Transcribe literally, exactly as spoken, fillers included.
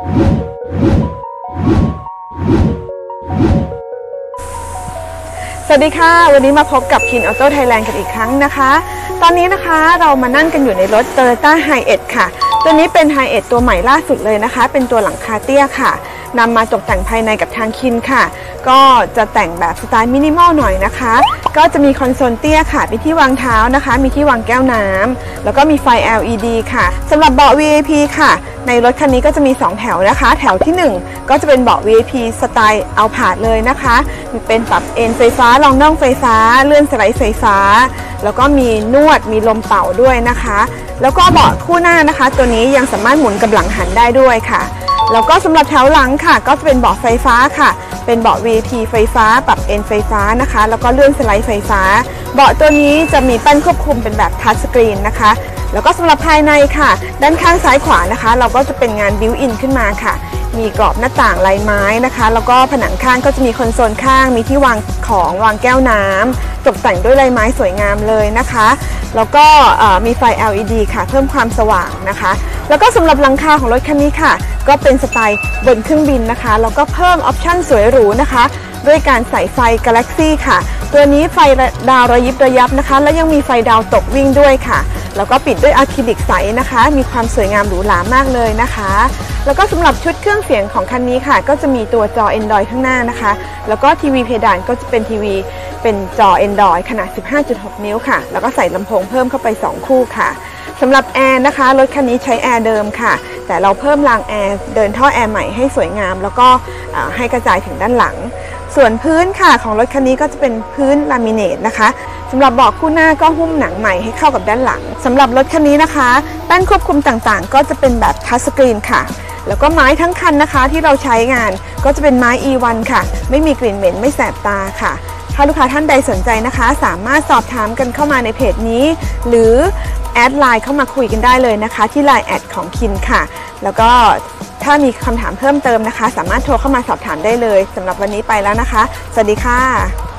สวัสดีค่ะวันนี้มาพบกับ Kin Auto Thailand กันอีกครั้งนะคะตอนนี้นะคะเรามานั่งกันอยู่ในรถ Toyota Hiace ค่ะตัวนี้เป็น Hiace ตัวใหม่ล่าสุดเลยนะคะเป็นตัวหลังคาเตี้ยค่ะนำมาตกแต่งภายในกับทาง Kin ค่ะก็จะแต่งแบบสไตล์มินิมอลหน่อยนะคะก็จะมีคอนโซลเตี้ยค่ะมีที่วางเท้านะคะมีที่วางแก้วน้ำแล้วก็มีไฟ แอล อี ดี ค่ะสำหรับเบาะ วี ไอ พี ค่ะในรถคันนี้ก็จะมีสองแถวนะคะแถวที่หนึ่งก็จะเป็นเบาะ วี ไอ พี สไตล์เอาผาดเลยนะคะเป็นปรับเอนไฟฟ้ารองน่องไฟฟ้าเลื่อนสไลด์ไฟฟ้าแล้วก็มีนวดมีลมเป่าด้วยนะคะแล้วก็เบาะคู่หน้านะคะตัวนี้ยังสามารถหมุนกับหลังหันได้ด้วยค่ะแล้วก็สำหรับแถวหลังค่ะก็จะเป็นเบาะไฟฟ้าค่ะเป็นเบาะ วี ไอ พี ไฟฟ้าปรับเอนไฟฟ้านะคะแล้วก็เลื่อนสไลด์ไฟฟ้าเบาะตัวนี้จะมีแป้นควบคุมเป็นแบบทัชสกรีนนะคะแล้วก็สำหรับภายในค่ะด้านข้างซ้ายขวานะคะเราก็จะเป็นงานบิวอินขึ้นมาค่ะมีกรอบหน้าต่างลายไม้นะคะแล้วก็ผนังข้างก็จะมีคอนโซลข้างมีที่วางของวางแก้วน้ำตกแต่งด้วยลายไม้สวยงามเลยนะคะแล้วก็มีไฟ แอล อี ดี ค่ะเพิ่มความสว่างนะคะแล้วก็สำหรับหลังคาของรถคันนี้ค่ะก็เป็นสไตล์บนเครื่องบินนะคะแล้วก็เพิ่มออปชั่นสวยหรูนะคะด้วยการใส่ไฟ Galaxy ค่ะตัวนี้ไฟดาวระยิบระยับนะคะและยังมีไฟดาวตกวิ่งด้วยค่ะแล้วก็ปิดด้วยอะคริลิกใสนะคะมีความสวยงามหรูหรามากเลยนะคะแล้วก็สำหรับชุดเครื่องเสียงของคันนี้ค่ะก็จะมีตัวจอ Android ข้างหน้านะคะแล้วก็ทีวีเพดานก็จะเป็นทีวีเป็นจอ Android ขนาด สิบห้าจุดหก นิ้วค่ะแล้วก็ใส่ลำโพงเพิ่มเข้าไปสองคู่ค่ะสำหรับแอร์นะคะรถคันนี้ใช้แอร์เดิมค่ะแต่เราเพิ่มรางแอร์เดินท่อแอร์ใหม่ให้สวยงามแล้วก็ให้กระจายถึงด้านหลังส่วนพื้นค่ะของรถคันนี้ก็จะเป็นพื้นลามิเนตนะคะสำหรับเบาะคู่หน้าก็หุ้มหนังใหม่ให้เข้ากับด้านหลังสำหรับรถคันนี้นะคะแป้นควบคุมต่างๆก็จะเป็นแบบทัชสกรีนค่ะแล้วก็ไม้ทั้งคันนะคะที่เราใช้งานก็จะเป็นไม้ อี วัน ค่ะไม่มีกลิ่นเหม็นไม่แสบตาค่ะถ้าลูกค้าท่านใดสนใจนะคะสามารถสอบถามกันเข้ามาในเพจนี้หรือแอดไลน์เข้ามาคุยกันได้เลยนะคะที่ ไลน์ แอดของ Kin ค่ะแล้วก็ถ้ามีคำถามเพิ่มเติมนะคะสามารถโทรเข้ามาสอบถามได้เลยสำหรับวันนี้ไปแล้วนะคะสวัสดีค่ะ